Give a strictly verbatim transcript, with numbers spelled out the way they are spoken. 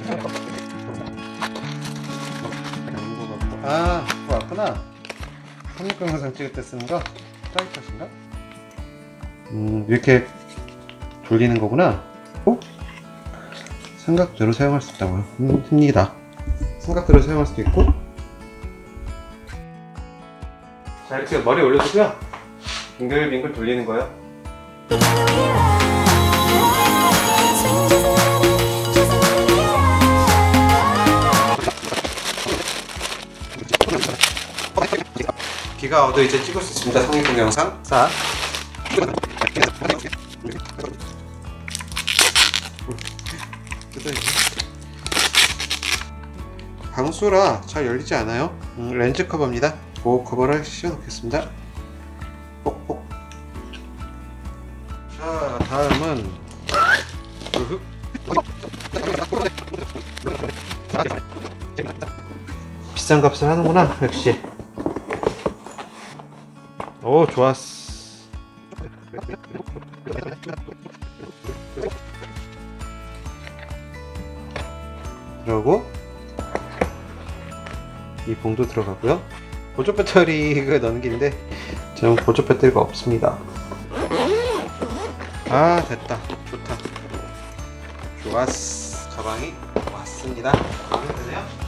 아, 그거 왔구나. 삼육공 영상 찍을 때 쓰는 거? 트라이팟인가? 음, 이렇게 돌리는 거구나. 어? 생각대로 사용할 수 있다고요? 음, 힙니다. 생각대로 사용할 수도 있고. 자, 이렇게 머리 올려주고요. 빙글빙글 돌리는 거예요. 비가 와도 이제 찍을 수 있습니다. 삼육공 영상. 자. 방수라 잘 열리지 않아요. 음, 렌즈 커버입니다. 그 커버를 씌워 놓겠습니다. 뽁뽁. 자, 다음은 비싼 값을 하는구나. 역시. 오, 좋았어. 그리고 이 봉도 들어가고요. 보조 배터리가 넣는 게 있는데 저는 보조 배터리가 없습니다. 아, 됐다. 좋다. 좋았어. 가방이 왔습니다. 가면 되네요.